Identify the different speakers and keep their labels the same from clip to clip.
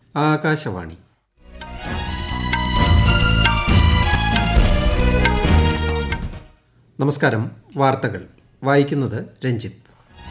Speaker 1: ആകാശവാണി. നമസ്കാരം. വാർത്തകൾ വായിക്കുന്നത് രഞ്ജിത്ത്.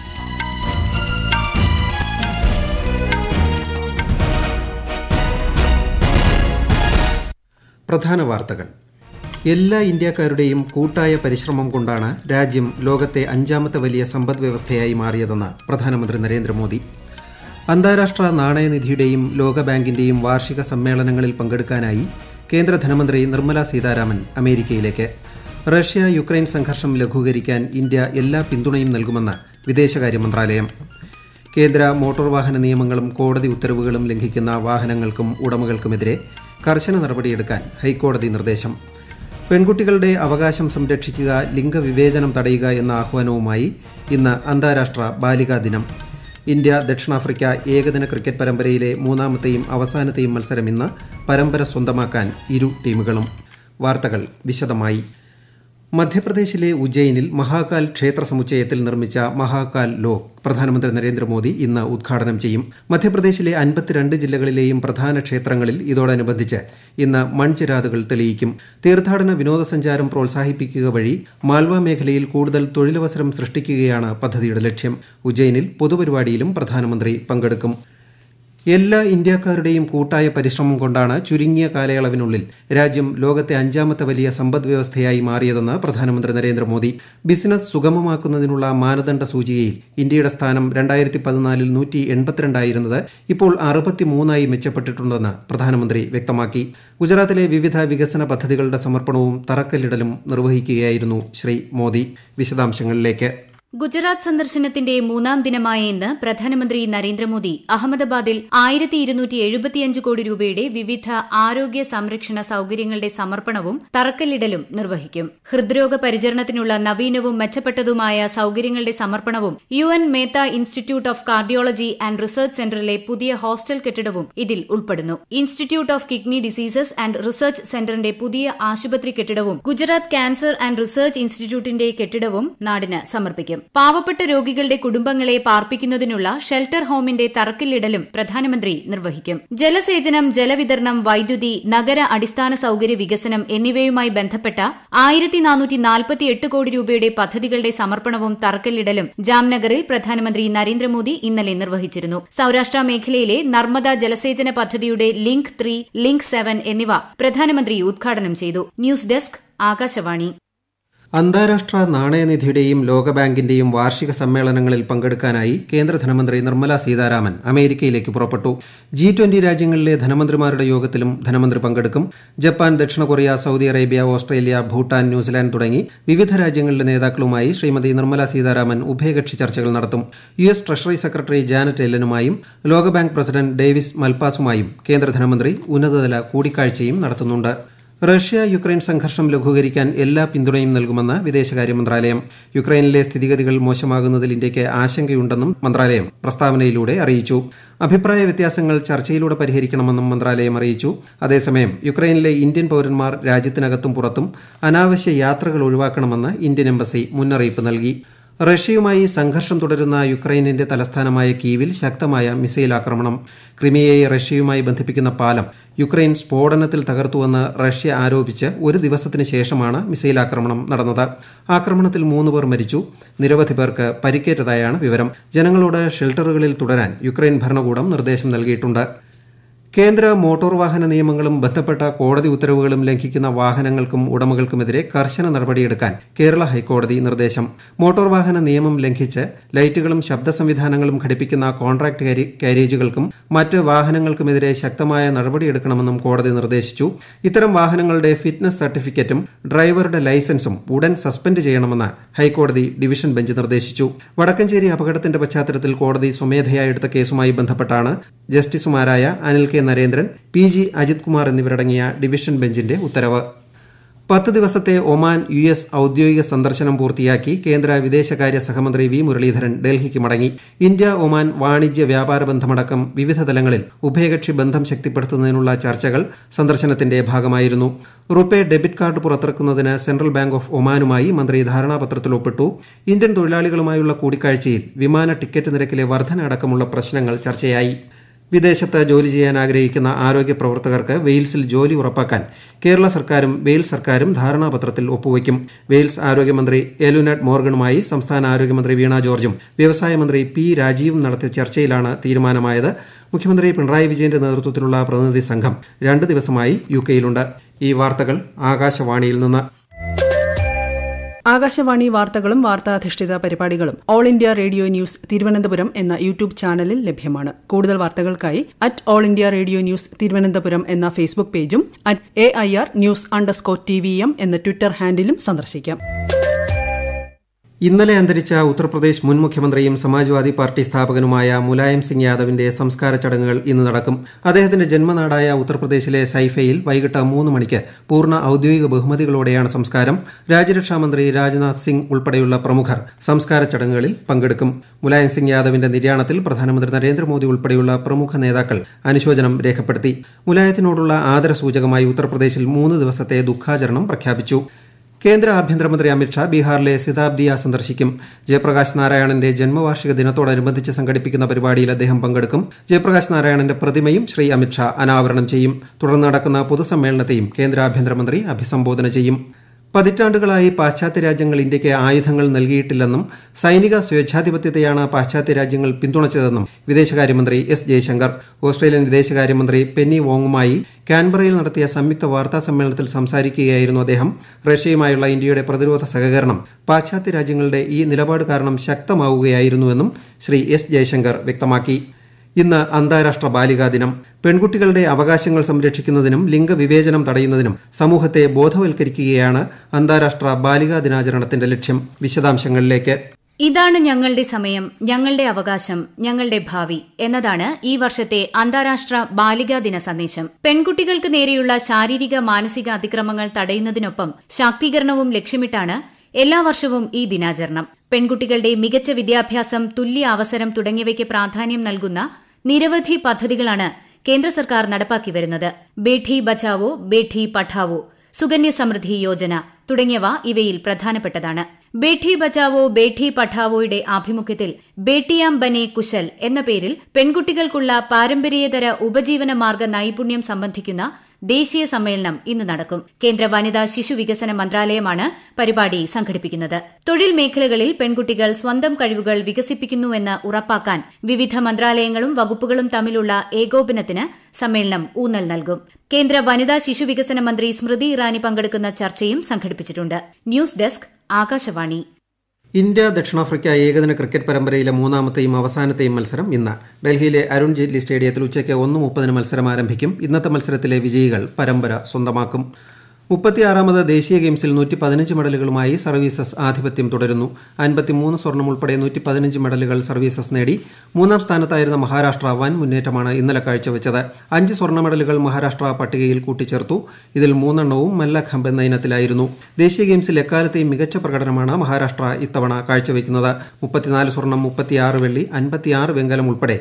Speaker 1: പ്രധാന വാർത്തകൾ. എല്ലാ ഇന്ത്യക്കാരുടെയും കൂട്ടായ പരിശ്രമം കൊണ്ടാണ് രാജ്യം ലോകത്തെ 5ാമത്തെ വലിയ സമ്പദ് വ്യവസ്ഥയായി മാറിയതെന്ന് പ്രധാനമന്ത്രി നരേന്ദ്രമോദി. അന്താരാഷ്ട്ര നാണയനിധിയുടെയും ലോകബാങ്കിന്റെയും വാർഷിക സമ്മേളനങ്ങളിൽ പങ്കെടുക്കാനായി കേന്ദ്ര ധനമന്ത്രി നിർമ്മല സീതാരാമൻ അമേരിക്കയിലേക്ക്. റഷ്യ യുക്രൈൻ സംഘർഷം ലഘൂകരിക്കാൻ ഇന്ത്യ എല്ലാ പിന്തുണയും നൽകുമെന്ന് വിദേശകാര്യ മന്ത്രാലയം. കേന്ദ്ര മോട്ടോർ വാഹന നിയമങ്ങളും കോടതി ഉത്തരവുകളും ലംഘിക്കുന്ന വാഹനങ്ങൾക്കും ഉടമകൾക്കുമെതിരെ കർശന നടപടിയെടുക്കാൻ ഹൈക്കോടതി നിർദ്ദേശം. പെൺകുട്ടികളുടെ അവകാശം സംരക്ഷിക്കുക, ലിംഗവിവേചനം തടയുക എന്ന ആഹ്വാനവുമായി ഇന്ന് അന്താരാഷ്ട്ര ബാലികാ ദിനം. ഇന്ത്യ ദക്ഷിണാഫ്രിക്ക ഏകദിന ക്രിക്കറ്റ് പരമ്പരയിലെ 3ാമത്തെയും അവസാനത്തെയും മത്സരം ഇന്ന്. പരമ്പര സ്വന്തമാക്കാൻ ഇരു ടീമുകളും. വാർത്തകൾ വിശദമായി. മധ്യപ്രദേശിലെ ഉജ്ജയിനിൽ മഹാകാൽ ക്ഷേത്ര സമുച്ചയത്തിൽ നിർമ്മിച്ച മഹാകാൽ ലോക് പ്രധാനമന്ത്രി നരേന്ദ്രമോദി ഇന്ന് ഉദ്ഘാടനം ചെയ്യും. മധ്യപ്രദേശിലെ 52 ജില്ലകളിലെയും പ്രധാന ക്ഷേത്രങ്ങളിൽ ഇതോടനുബന്ധിച്ച് ഇന്ന് മൺചിരാതുകൾ തെളിയിക്കും. തീർത്ഥാടന വിനോദസഞ്ചാരം പ്രോത്സാഹിപ്പിക്കുക വഴി മാൽവ മേഖലയിൽ കൂടുതൽ തൊഴിലവസരം സൃഷ്ടിക്കുകയാണ് പദ്ധതിയുടെ ലക്ഷ്യം. ഉജ്ജയിനിൽ പൊതുപരിപാടിയിലും പ്രധാനമന്ത്രി പങ്കെടുക്കും. എല്ലാ ഇന്ത്യക്കാരുടെയും കൂട്ടായ പരിശ്രമം കൊണ്ടാണ് ചുരുങ്ങിയ കാലയളവിനുള്ളിൽ രാജ്യം ലോകത്തെ 5ാമത്തെ വലിയ സമ്പദ് വ്യവസ്ഥയായി മാറിയതെന്ന് പ്രധാനമന്ത്രി നരേന്ദ്രമോദി. ബിസിനസ് സുഗമമാക്കുന്നതിനുള്ള മാനദണ്ഡ സൂചികയിൽ ഇന്ത്യയുടെ സ്ഥാനം 2014 182 ആയിരുന്നത് ഇപ്പോൾ 63 മെച്ചപ്പെട്ടിട്ടുണ്ടെന്ന് പ്രധാനമന്ത്രി വ്യക്തമാക്കി. ഗുജറാത്തിലെ വിവിധ വികസന പദ്ധതികളുടെ സമർപ്പണവും തറക്കല്ലിടലും നിർവഹിക്കുകയായിരുന്നു ശ്രീ മോദി. വിശദാംശങ്ങളിലേക്ക്.
Speaker 2: ഗുജറാത്ത് സന്ദർശനത്തിന്റെ 3ാം ദിനമായ ഇന്ന് പ്രധാനമന്ത്രി നരേന്ദ്രമോദി അഹമ്മദാബാദിൽ 1275 കോടി രൂപയുടെ വിവിധ ആരോഗ്യ സംരക്ഷണ സൌകര്യങ്ങളുടെ സമർപ്പണവും തറക്കല്ലിടലും നിർവഹിക്കും. ഹൃദ്രോഗ പരിചരണത്തിനുള്ള നവീനവും മെച്ചപ്പെട്ടതുമായ സൌകര്യങ്ങളുടെ സമർപ്പണവും UN Mehta institute of cardiology and research സെന്ററിലെ പുതിയ ഹോസ്റ്റൽ കെട്ടിടവും ഇതിൽ ഉൾപ്പെടുന്നു. Institute of kidney diseases and research സെന്ററിന്റെ പുതിയ ആശുപത്രി കെട്ടിടവും ഗുജറാത്ത് ക്യാൻസർ ആൻഡ് റിസർച്ച് ഇൻസ്റ്റിറ്റ്യൂട്ടിന്റെ കെട്ടിടവും നാടിന് സമർപ്പിക്കും. പാവപ്പെട്ട രോഗികളുടെ കുടുംബങ്ങളെ പാർപ്പിക്കുന്നതിനുള്ള ഷെൽട്ടർ ഹോമിന്റെ തറക്കല്ലിടലും പ്രധാനമന്ത്രി നിർവഹിക്കും. ജലസേചനം, ജലവിതരണം, വൈദ്യുതി, നഗര അടിസ്ഥാന സൌകര്യ വികസനം എന്നിവയുമായി ബന്ധപ്പെട്ട 1448 കോടി രൂപയുടെ പദ്ധതികളുടെ സമർപ്പണവും തറക്കല്ലിടലും ജാംനഗറിൽ പ്രധാനമന്ത്രി നരേന്ദ്രമോദി ഇന്നലെ നിർവഹിച്ചിരുന്നു. സൌരാഷ്ട്ര മേഖലയിലെ നർമ്മദ ജലസേചന പദ്ധതിയുടെ ലിങ്ക് 3, ലിങ്ക് 7 എന്നിവ പ്രധാനമന്ത്രി ഉദ്ഘാടനം ചെയ്തു. News desk, Akashvani.
Speaker 1: അന്താരാഷ്ട്ര നാണയനിധിയുടെയും ലോകബാങ്കിന്റെയും വാർഷിക സമ്മേളനങ്ങളിൽ പങ്കെടുക്കാനായി കേന്ദ്ര ധനമന്ത്രി നിർമ്മല സീതാരാമൻ അമേരിക്കയിലേക്ക് പുറപ്പെട്ടു. G20 രാജ്യങ്ങളിലെ ധനമന്ത്രിമാരുടെ യോഗത്തിലും ധനമന്ത്രി പങ്കെടുക്കും. ജപ്പാൻ, ദക്ഷിണ Korea, Saudi Arabia, Australia, Bhutan, New Zealand തുടങ്ങി വിവിധ രാജ്യങ്ങളിലെ നേതാക്കളുമായി ശ്രീമതി നിർമ്മല സീതാരാമൻ ഉഭയകക്ഷി ചർച്ചകൾ നടത്തും. US ട്രഷറി സെക്രട്ടറി ജാനറ്റ് യെല്ലനുമായും ലോകബാങ്ക് പ്രസിഡന്റ് ഡേവിസ് മൽപാസുമായും കേന്ദ്ര ധനമന്ത്രി ഉന്നതതല കൂടിക്കാഴ്ചയും നടത്തുന്നുണ്ട്. റഷ്യ യുക്രൈൻ സംഘർഷം ലഘൂകരിക്കാൻ എല്ലാ പിന്തുണയും നൽകുമെന്ന് വിദേശകാര്യ മന്ത്രാലയം. യുക്രൈനിലെ സ്ഥിതിഗതികൾ മോശമാകുന്നതിൽ ഇന്ത്യയ്ക്ക് ആശങ്കയുണ്ടെന്നും മന്ത്രാലയം പ്രസ്താവനയിലൂടെ അറിയിച്ചു. അഭിപ്രായ വ്യത്യാസങ്ങൾ ചർച്ചയിലൂടെ പരിഹരിക്കണമെന്നും മന്ത്രാലയം അറിയിച്ചു. അതേസമയം യുക്രൈനിലെ ഇന്ത്യൻ പൌരന്മാർ രാജ്യത്തിനകത്തും പുറത്തും അനാവശ്യ യാത്രകൾ ഒഴിവാക്കണമെന്ന് ഇന്ത്യൻ എംബസി മുന്നറിയിപ്പ് നൽകി. റഷ്യയുമായി സംഘർഷം തുടരുന്ന യുക്രൈനിന്റെ തലസ്ഥാനമായ കീവിൽ ശക്തമായ മിസൈൽ ആക്രമണം. ക്രിമിയയെ റഷ്യയുമായി ബന്ധിപ്പിക്കുന്ന പാലം യുക്രൈൻ സ്ഫോടനത്തിൽ തകർത്തുവെന്ന് റഷ്യ ആരോപിച്ച് ഒരു ദിവസത്തിന് ശേഷമാണ് മിസൈൽ ആക്രമണം നടന്നത്. ആക്രമണത്തിൽ 3 പേർ മരിച്ചു. നിരവധി പേർക്ക് പരിക്കേറ്റതായാണ് വിവരം. ജനങ്ങളോട് ഷെൽട്ടറുകളിൽ തുടരാൻ യുക്രൈൻ ഭരണകൂടം നിർദ്ദേശം നൽകിയിട്ടുണ്ട്. കേന്ദ്ര മോട്ടോർ വാഹന നിയമങ്ങളും ബന്ധപ്പെട്ട കോടതി ഉത്തരവുകളും ലംഘിക്കുന്ന വാഹനങ്ങൾക്കും ഉടമകൾക്കുമെതിരെ കർശന നടപടിയെടുക്കാൻ കേരള ഹൈക്കോടതി നിർദ്ദേശം. മോട്ടോർ വാഹന നിയമം ലംഘിച്ച് ലൈറ്റുകളും ശബ്ദ സംവിധാനങ്ങളും ഘടിപ്പിക്കുന്ന കോൺട്രാക്ട് കാരേജുകൾക്കും മറ്റ് വാഹനങ്ങൾക്കുമെതിരെ ശക്തമായ നടപടിയെടുക്കണമെന്നും കോടതി നിർദ്ദേശിച്ചു. ഇത്തരം വാഹനങ്ങളുടെ ഫിറ്റ്നസ് സർട്ടിഫിക്കറ്റും ഡ്രൈവറുടെ ലൈസൻസും ഉടൻ സസ്പെൻഡ് ചെയ്യണമെന്ന് ഹൈക്കോടതി ഡിവിഷൻ ബെഞ്ച് നിർദ്ദേശിച്ചു. വടക്കഞ്ചേരി അപകടത്തിന്റെ പശ്ചാത്തലത്തിൽ കോടതി സ്വമേധയാ എടുത്ത കേസുമായി ബന്ധപ്പെട്ടാണ് ജസ്റ്റിസുമാരായ അനിൽ കെ നരേന്ദ്രൻ, PG അജിത് കുമാർ എന്നിവരടങ്ങിയ ഡിവിഷൻ ബെഞ്ചിന്റെ ഉത്തരവ്. 10 ദിവസത്തെ ഒമാൻ US ഔദ്യോഗിക സന്ദർശനം പൂർത്തിയാക്കി കേന്ദ്ര വിദേശകാര്യ സഹമന്ത്രി വി മുരളീധരൻ ഡൽഹിക്ക് മടങ്ങി. ഇന്ത്യ ഒമാൻ വാണിജ്യ വ്യാപാര ബന്ധമടക്കം വിവിധ തലങ്ങളിൽ ഉഭയകക്ഷി ബന്ധം ശക്തിപ്പെടുത്തുന്നതിനുള്ള ചർച്ചകൾ സന്ദർശനത്തിന്റെ ഭാഗമായിരുന്നു. റുപേ ഡെബിറ്റ് കാർഡ് പുറത്തിറക്കുന്നതിന് സെൻട്രൽ ബാങ്ക് ഓഫ് ഒമാനുമായി മന്ത്രി ധാരണാപത്രത്തിൽ ഒപ്പിട്ടു. ഇന്ത്യൻ തൊഴിലാളികളുമായുള്ള കൂടിക്കാഴ്ചയിൽ വിമാന ടിക്കറ്റ് നിരക്കിലെ വർധന അടക്കമുള്ള പ്രശ്നങ്ങൾ ചർച്ചയായി. വിദേശത്ത് ജോലി ചെയ്യാൻ ആഗ്രഹിക്കുന്ന ആരോഗ്യ പ്രവർത്തകർക്ക് വെയിൽസിൽ ജോലി ഉറപ്പാക്കാൻ കേരള സർക്കാരും വെയിൽസ് സർക്കാരും ധാരണാപത്രത്തിൽ ഒപ്പുവയ്ക്കും. വെയിൽസ് ആരോഗ്യമന്ത്രി എലുനഡ് മോർഗനുമായി സംസ്ഥാന ആരോഗ്യമന്ത്രി വീണ ജോർജും വ്യവസായ മന്ത്രി പി രാജീവും നടത്തിയ ചർച്ചയിലാണ് തീരുമാനമായത്. മുഖ്യമന്ത്രി പിണറായി വിജയന്റെ നേതൃത്വത്തിലുള്ള പ്രതിനിധി സംഘം 2 ദിവസമായി യുകെയിലുണ്ട്. ഈ വാർത്തകൾ ആകാശവാണിയിൽ നിന്ന്.
Speaker 3: ആകാശവാണി വാർത്തകളും വാർത്താധിഷ്ഠിത പരിപാടികളും all India radio news Thiruvananthapuram എന്ന യൂട്യൂബ് ചാനലിൽ ലഭ്യമാണ്. കൂടുതൽ വാർത്തകൾക്കായി @all India radio news Thiruvananthapuram എന്ന ഫേസ്ബുക്ക് പേജും @AIR_News_TVM എന്ന ട്വിറ്റർ ഹാൻഡിലും സന്ദർശിക്കാം.
Speaker 1: ഇന്നലെ അന്തരിച്ച ഉത്തർപ്രദേശ് മുൻ മുഖ്യമന്ത്രിയും സമാജ്വാദി പാർട്ടി സ്ഥാപകനുമായ മുലായം സിംഗ് യാദവിന്റെ സംസ്കാര ചടങ്ങുകൾ ഇന്ന് നടക്കും. അദ്ദേഹത്തിന്റെ ജന്മനാടായ ഉത്തർപ്രദേശിലെ സൈഫയിൽ വൈകിട്ട് 3 മണിക്ക് പൂർണ്ണ ഔദ്യോഗിക ബഹുമതികളോടെയാണ് സംസ്കാരം. രാജ്യരക്ഷാമന്ത്രി രാജ്നാഥ് സിംഗ് ഉൾപ്പെടെയുള്ള പ്രമുഖർ സംസ്കാര ചടങ്ങുകളിൽ പങ്കെടുക്കും. മുലായം സിംഗ് യാദവിന്റെ നിര്യാണത്തിൽ പ്രധാനമന്ത്രി നരേന്ദ്രമോദി ഉൾപ്പെടെയുള്ള പ്രമുഖ നേതാക്കൾ അനുശോചനം രേഖപ്പെടുത്തി. മുലായത്തിനോടുള്ള ആദരസൂചകമായി ഉത്തർപ്രദേശിൽ 3 ദിവസത്തെ ദുഃഖാചരണം പ്രഖ്യാപിച്ചു. കേന്ദ്ര ആഭ്യന്തരമന്ത്രി അമിത്ഷാ ബീഹാറിലെ സിതാബ്ദിയ സന്ദർശിക്കും. ജയപ്രകാശ് നാരായണന്റെ ജന്മവാർഷിക ദിനത്തോടനുബന്ധിച്ച് സംഘടിപ്പിക്കുന്ന പരിപാടിയിൽ അദ്ദേഹം പങ്കെടുക്കും. ജയപ്രകാശ് നാരായണന്റെ പ്രതിമയും ശ്രീ അമിത്ഷാ അനാവരണം ചെയ്യും. തുടർന്ന് നടക്കുന്ന പൊതുസമ്മേളനത്തെയും കേന്ദ്ര ആഭ്യന്തരമന്ത്രി അഭിസംബോധന ചെയ്യും. പതിറ്റാണ്ടുകളായി പാശ്ചാത്യ രാജ്യങ്ങൾ ഇന്ത്യയ്ക്ക് ആയുധങ്ങൾ നൽകിയിട്ടില്ലെന്നും സൈനിക സ്വേച്ഛാധിപത്യത്തെയാണ് പാശ്ചാത്യ രാജ്യങ്ങൾ പിന്തുണച്ചതെന്നും വിദേശകാര്യമന്ത്രി എസ് ജയശങ്കർ ഓസ്ട്രേലിയൻ വിദേശകാര്യമന്ത്രി പെന്നി വോങ്ങുമായി കാൻബറയിൽ നടത്തിയ സംയുക്ത വാർത്താ സമ്മേളനത്തിൽ സംസാരിക്കുകയായിരുന്നു അദ്ദേഹം. റഷ്യയുമായുള്ള ഇന്ത്യയുടെ പ്രതിരോധ സഹകരണം പാശ്ചാത്യ രാജ്യങ്ങളുടെ ഈ നിലപാട് കാരണം ശക്തമാവുകയായിരുന്നുവെന്നും ശ്രീ എസ് ജയശങ്കർ വ്യക്തമാക്കി. ഇന്ന് അന്താരാഷ്ട്ര ബാലികാ ദിനം. പെൺകുട്ടികളുടെ അവകാശങ്ങൾ സംരക്ഷിക്കുന്നതിനും ലിംഗവിവേചനം തടയുന്നതിനും സമൂഹത്തെ ബോധവൽക്കരിക്കുകയാണ് അന്താരാഷ്ട്ര ബാലികാ ദിനാചരണത്തിന്റെ ലക്ഷ്യം. വിശദാംശങ്ങളിലേക്ക്.
Speaker 2: ഇതാണ് ഞങ്ങളുടെ സമയം, ഞങ്ങളുടെ അവകാശം, ഞങ്ങളുടെ ഭാവി എന്നതാണ് ഈ വർഷത്തെ അന്താരാഷ്ട്ര ബാലികാ ദിന സന്ദേശം. പെൺകുട്ടികൾക്ക് നേരെയുള്ള ശാരീരിക മാനസിക അതിക്രമങ്ങൾ തടയുന്നതിനൊപ്പം ശാക്തീകരണവും ലക്ഷ്യമിട്ടാണ് എല്ലാ വർഷവും ഈ ദിനാചരണം. പെൺകുട്ടികളുടെ മികച്ച വിദ്യാഭ്യാസം, തുല്യ അവസരം തുടങ്ങിയവയ്ക്ക് പ്രാധാന്യം നൽകുന്ന നിരവധി പദ്ധതികളാണ് കേന്ദ്ര സർക്കാർ നടപ്പാക്കി വരുന്നത്. ബേഠി ബച്ചാവോ ബേഠി പഠാവോ, സുകന്യ സമൃദ്ധി യോജന തുടങ്ങിയവ ഇവയിൽ പ്രധാനപ്പെട്ടതാണ്. ബേഠി ബച്ചാവോ ബേഠി പഠാവോയുടെ ആഭിമുഖ്യത്തിൽ ബേട്ടിയാം ബനെ കുശൽ എന്ന പേരിൽ പെൺകുട്ടികൾക്കുള്ള പാരമ്പര്യേതര ഉപജീവന മാർഗ നൈപുണ്യം സംബന്ധിക്കുന്ന ദേശീയ സമ്മേളനം ഇന്ന് നടക്കും. കേന്ദ്ര വനിതാ ശിശു വികസന മന്ത്രാലയമാണ് പരിപാടി സംഘടിപ്പിക്കുന്നത്. തൊഴിൽ മേഖലകളിൽ പെൺകുട്ടികൾ സ്വന്തം കഴിവുകൾ വികസിപ്പിക്കുന്നുവെന്ന് ഉറപ്പാക്കാൻ വിവിധ മന്ത്രാലയങ്ങളും വകുപ്പുകളും തമ്മിലുള്ള ഏകോപനത്തിന് സമ്മേളനം ഊന്നൽ നൽകും. കേന്ദ്ര വനിതാ ശിശു വികസന മന്ത്രി സ്മൃതി ഇറാനി പങ്കെടുക്കുന്ന ചർച്ചയും സംഘടിപ്പിച്ചിട്ടുണ്ട്. News desk Akashvani.
Speaker 1: ഇന്ത്യ ദക്ഷിണാഫ്രിക്ക ഏകദിന ക്രിക്കറ്റ് പരമ്പരയിലെ മൂന്നാമത്തെയും അവസാനത്തെയും മത്സരം ഇന്ന് ഡൽഹിയിലെ അരുൺ ജെയ്റ്റ്ലി സ്റ്റേഡിയത്തിൽ ഉച്ചയ്ക്ക് 1:30 മത്സരം ആരംഭിക്കും. ഇന്നത്തെ മത്സരത്തിലെ വിജയികൾ പരമ്പര സ്വന്തമാക്കും. 36ാമത് ദേശീയ ഗെയിംസിൽ 115 മെഡലുകളുമായി സർവീസസ് ആധിപത്യം തുടരുന്നു. 53 സ്വർണം ഉൾപ്പെടെ 115 മെഡലുകൾ സർവീസസ് നേടി. 3ാം സ്ഥാനത്തായിരുന്ന മഹാരാഷ്ട്ര വൻ മുന്നേറ്റമാണ് ഇന്നലെ കാഴ്ചവെച്ചത്. 5 സ്വർണ്ണ മെഡലുകൾ മഹാരാഷ്ട്ര പട്ടികയിൽ കൂട്ടിച്ചേർത്തു. ഇതിൽ 3 എണ്ണവും മല്ലഖമ്പ് എന്ന ഇനത്തിലായിരുന്നു. ദേശീയ ഗെയിംസിൽ എക്കാലത്തെയും മികച്ച പ്രകടനമാണ് മഹാരാഷ്ട്ര ഇത്തവണ കാഴ്ചവെക്കുന്നത്. 34 സ്വർണം, 36 വെള്ളി, 56 വെങ്കലം ഉൾപ്പെടെ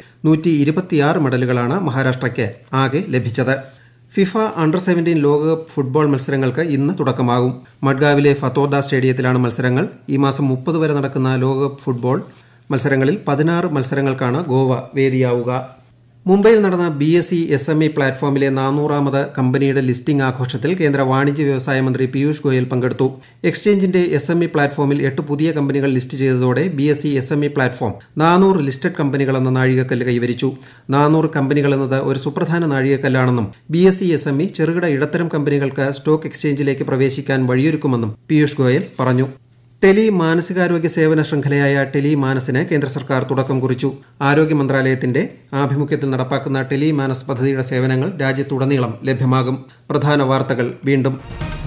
Speaker 1: 126 മെഡലുകളാണ് മഹാരാഷ്ട്രയ്ക്ക് ആകെ ലഭിച്ചത്. ഫിഫ അണ്ടർ-17 ലോകകപ്പ് ഫുട്ബോൾ മത്സരങ്ങൾക്ക് ഇന്ന് തുടക്കമാകും. മഡ്ഗാവിലെ ഫത്തോർദ സ്റ്റേഡിയത്തിലാണ് മത്സരങ്ങൾ. ഈ മാസം 30 വരെ നടക്കുന്ന ലോകകപ്പ് ഫുട്ബോൾ മത്സരങ്ങളിൽ 16 മത്സരങ്ങൾക്കാണ് ഗോവ വേദിയാവുക. മുംബൈയിൽ നടന്ന BSE SME പ്ലാറ്റ്ഫോമിലെ 400ാമത് കമ്പനിയുടെ ലിസ്റ്റിംഗ് ആഘോഷത്തിൽ കേന്ദ്ര വാണിജ്യ വ്യവസായ മന്ത്രി പീയൂഷ് ഗോയൽ പങ്കെടുത്തു. എക്സ്ചേഞ്ചിന്റെ SME പ്ലാറ്റ്ഫോമിൽ 8 പുതിയ കമ്പനികൾ ലിസ്റ്റ് ചെയ്തതോടെ BSE SME പ്ലാറ്റ്ഫോം 400 ലിസ്റ്റഡ് കമ്പനികളെന്ന നാഴികക്കല്ല് കൈവരിച്ചു. 400 കമ്പനികളെന്നത് ഒരു സുപ്രധാന നാഴികക്കല്ലാണെന്നും BSE SME ചെറുകിട ഇടത്തരം കമ്പനികൾക്ക് സ്റ്റോക്ക് എക്സ്ചേഞ്ചിലേക്ക് പ്രവേശിക്കാൻ വഴിയൊരുക്കുമെന്നും പീയൂഷ് ഗോയൽ പറഞ്ഞു. ടെലി മാനസികാരോഗ്യ സേവന ശൃംഖലയായ ടെലി മാനസിന് കേന്ദ്ര സർക്കാർ തുടക്കം കുറിച്ചു. ആരോഗ്യ മന്ത്രാലയത്തിന്റെ ആഭിമുഖ്യത്തിൽ നടപ്പാക്കുന്ന ടെലി മാനസ് പദ്ധതിയുടെ സേവനങ്ങൾ രാജ്യത്തുടനീളം ലഭ്യമാകും. പ്രധാന വാർത്തകൾ വീണ്ടും.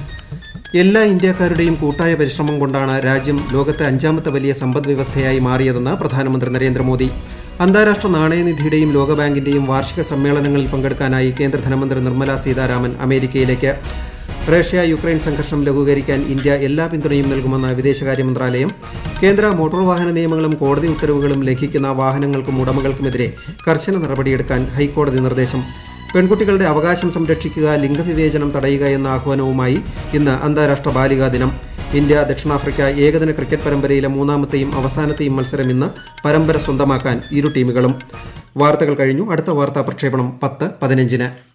Speaker 1: എല്ലാ ഇന്ത്യക്കാരുടെയും കൂട്ടായ പരിശ്രമം കൊണ്ടാണ് രാജ്യം ലോകത്തെ 5ാമത്തെ വലിയ സമ്പദ് വ്യവസ്ഥയായി മാറിയതെന്ന് പ്രധാനമന്ത്രി നരേന്ദ്രമോദി. അന്താരാഷ്ട്ര നാണയനിധിയുടെയും ലോകബാങ്കിന്റെയും വാർഷിക സമ്മേളനങ്ങളിൽ പങ്കെടുക്കാനായി കേന്ദ്ര ധനമന്ത്രി നിർമ്മല സീതാരാമൻ അമേരിക്കയിലേക്ക്. റഷ്യ യുക്രൈൻ സംഘർഷം ലഘൂകരിക്കാൻ ഇന്ത്യ എല്ലാ പിന്തുണയും നൽകുമെന്ന് വിദേശകാര്യ മന്ത്രാലയം. കേന്ദ്ര മോട്ടോർ വാഹന നിയമങ്ങളും കോടതി ഉത്തരവുകളും ലംഘിക്കുന്ന വാഹനങ്ങൾക്കും ഉടമകൾക്കുമെതിരെ കർശന നടപടിയെടുക്കാൻ ഹൈക്കോടതി നിർദ്ദേശം. പെൺകുട്ടികളുടെ അവകാശം സംരക്ഷിക്കുക, ലിംഗവിവേചനം തടയുക എന്ന ആഹ്വാനവുമായി ഇന്ന് അന്താരാഷ്ട്ര ബാലികാ ദിനം. ഇന്ത്യ ദക്ഷിണാഫ്രിക്ക ഏകദിന ക്രിക്കറ്റ് പരമ്പരയിലെ മൂന്നാമത്തെയും അവസാനത്തെയും മത്സരം ഇന്ന്. പരമ്പര സ്വന്തമാക്കാൻ ഇരു ടീമുകളും. വാർത്തകൾ കഴിഞ്ഞു. അടുത്ത വാർത്താ പ്രക്ഷേപണം 10:15.